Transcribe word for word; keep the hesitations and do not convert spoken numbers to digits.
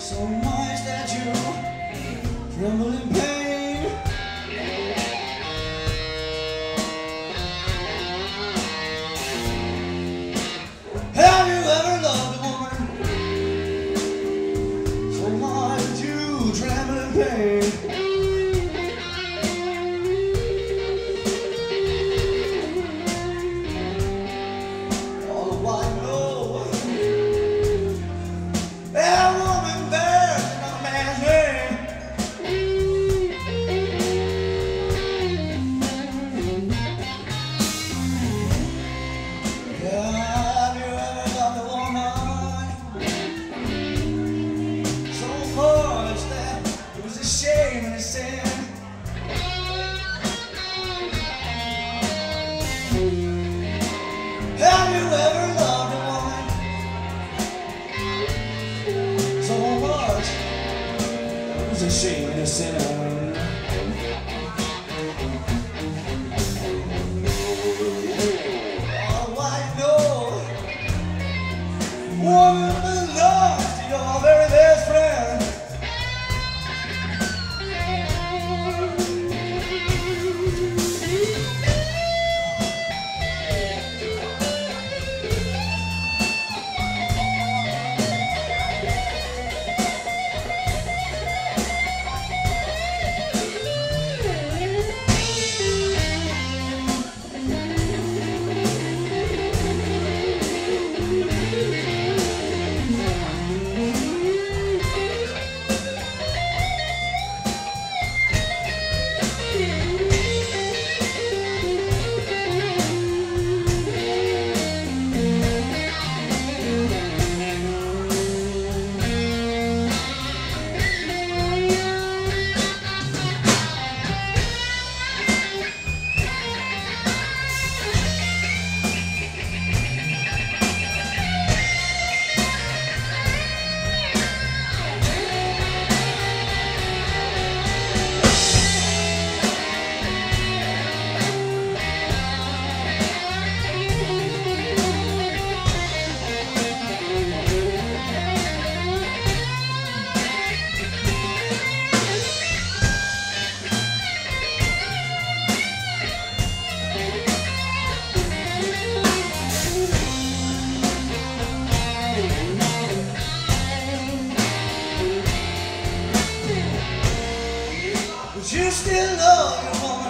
so much that you tremble in pain. Have you ever loved a woman so much that you tremble in pain? All the while you know that woman bears another man's name. Have you ever loved a woman so much that it was a shame and a sin? Have you ever loved a woman so much that it was a shame and a sin? Oh, I know woman belongs to your very best friend. But you still love your woman.